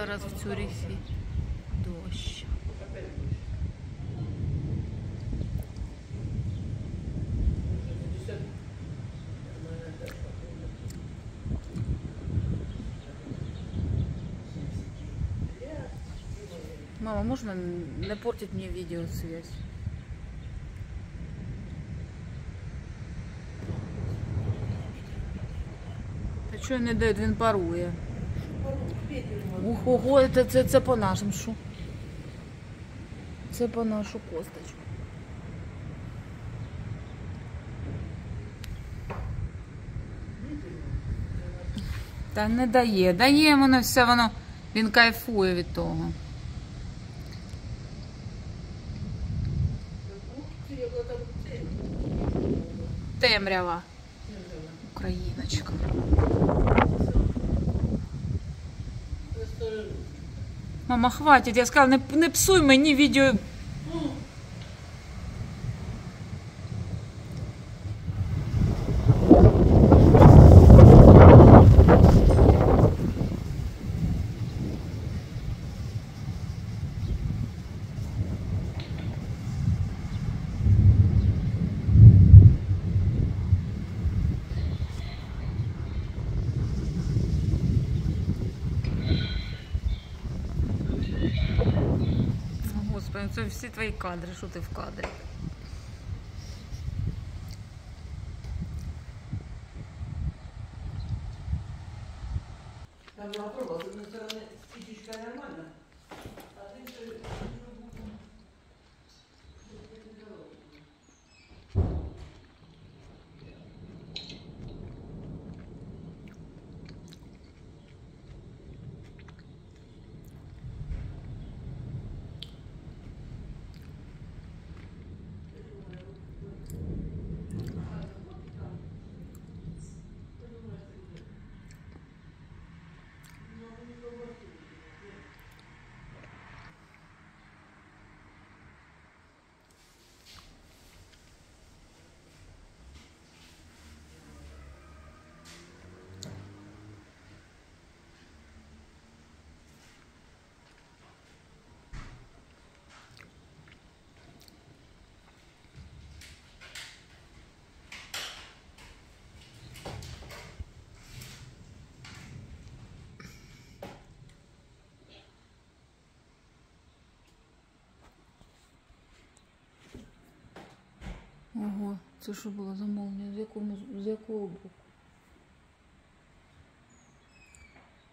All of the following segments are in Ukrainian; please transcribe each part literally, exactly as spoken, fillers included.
зараз в Цюрихі дощ. Мама, можно не портить мне видеосвязь? Та чого не дають, він парує. Ух, ого, це, це, це по нашому шу. Це по нашу косточку. Та не дає, дає воно все, воно, він кайфує від того. Темрява. Україночка. Мама, хватить, я сказала, не, не псуй мені відео. Господи, це всі твої кадри, що ти в кадрі? Там була проба, з однієї сторони спічечка нормальна, а з іншої Ого, це що було замовлення? З якого, з якого боку?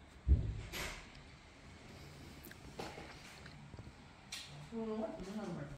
ну, нормально.